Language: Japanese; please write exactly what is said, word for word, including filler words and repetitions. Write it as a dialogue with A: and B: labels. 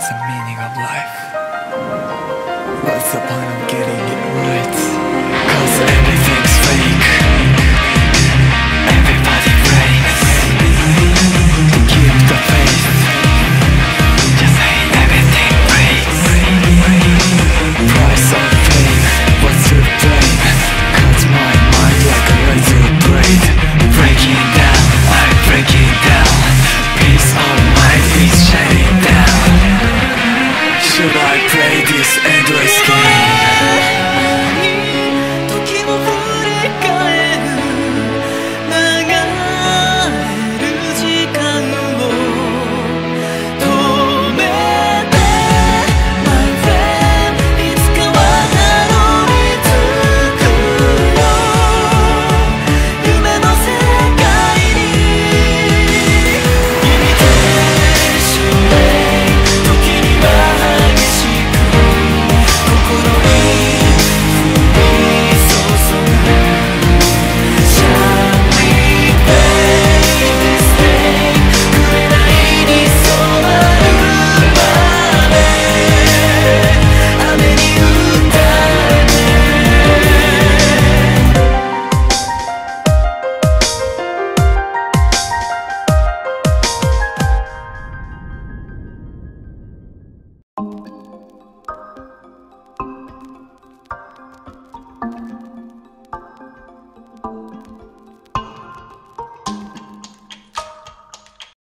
A: What's the meaning of life? What's the point of getting it right? Cause everything's fake. Everybody breaks. Keep the faith. Just say everything breaks. Price of fame. What's to blame? Cuts my mind like a razor blade. Breaking down, I'm breaking down. Peace of mind is shutting down. Should I play this endless game?
B: 時を振り返る流れる時間を止めて My friend いつかはたどり着くよ夢の世界に Imitation way 時には激しく心に降り注ぐ Shall we play this game 紅に染まるまで雨に打たれて
A: Thank